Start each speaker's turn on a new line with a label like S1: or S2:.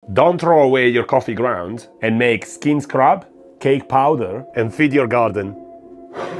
S1: Don't throw away your coffee grounds and make skin scrub, cake powder, and feed your garden.